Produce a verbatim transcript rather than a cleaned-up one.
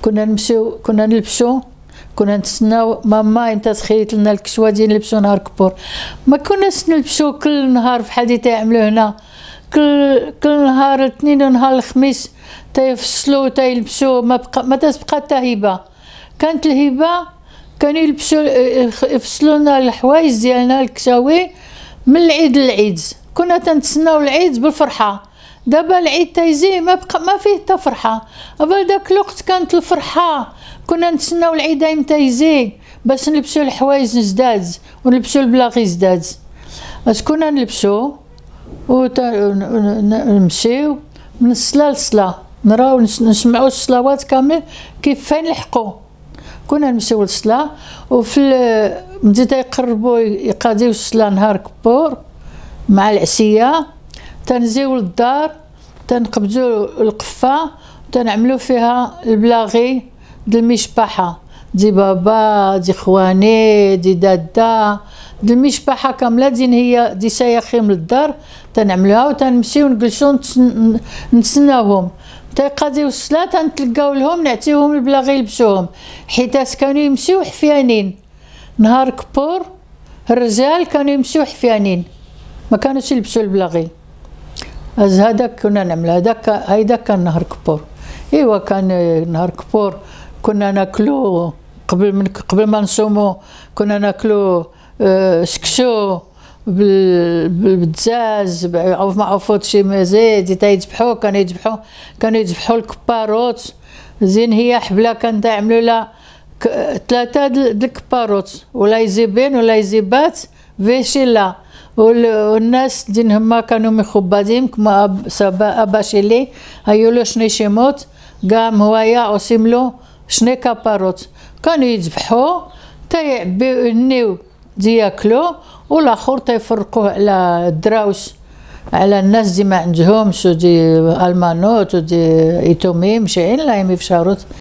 كنا نمشيو كنا نلبسو، كنا نتسناو ماما امتى تخيط لنا الكسوه ديال نلبسو نهار كبور. ما كناش نلبسو كل نهار بحال اللي تيعملوا هنا، كل كل نهار الاثنين ونهار الخميس تيفصلوا تيلبسوا، ما بقى ما تبقى حتى هبه. كانت الهبه كانوا يلبسوا يفصلوا لنا الحوايج ديالنا الكساوي من العيد للعيد، كنا تنتسناو العيد بالفرحه. دابا العيد تيجي ما بقى ما فيه حتى فرحه. قبل داك الوقت كانت الفرحه، كنا نتسناو العيد امتى يجي باش نلبسوا الحوايج جداد ونلبسوا البلاغي جداد. اش كنا نلبسوا ونمشيو من الصلاه للصلاه، نراو نسمعوا الصلوات كامل كيف فين لحقوا. كنا نمشيو للصلاه، وفي ملي تيقربوا يقاضيو الصلاه نهار كبور مع العشيه تنزيو للدار، تنقبضوا القفه تنعملوا فيها البلاغي ديال المشبحه، دي بابا دي خواني دي دادا ديال المشبحه كامله دين هي دي شياخيم للدار تنعملوها، وتنمشيو نجلسو نتسناوهم تيقاضيو الصلاه، تنتلقاو لهم نعطيوهم البلاغي يلبسوهم، حيت كانوا يمشيو حفيانين. نهار كبور الرجال كانوا يمشيو حفيانين ما كانوش يلبسوا البلاغي. از هذاك كنا نعمل هذاك هيدا كان نهار كبور. ايوا كان نهار كبور كنا ناكلو قبل من قبل ما نصومو، كنا ناكلو آه سكسو بالدجاج او مع فوت شي مزيد تيذبحوه، كانوا يذبحوا كانوا يذبحوا الكباروت زين، هي حبله كانت يعملوا لها ثلاثه د الكباروت ولا يزيبين ولا يزيبات فيشيلا، والناس دين هما كانوا مخبادين كما أب سبا أباشيلي هيولو شني شيموت قام هوايا أوسيملو شني كاباروت، كانوا يذبحوا تيعبيو النيو دي ياكلو، والاخر تيفرقوه على الدراوس على الناس دي ما عندهمش، ودي المانوت ودي ايتومي مشاين لا يمي في شاروت.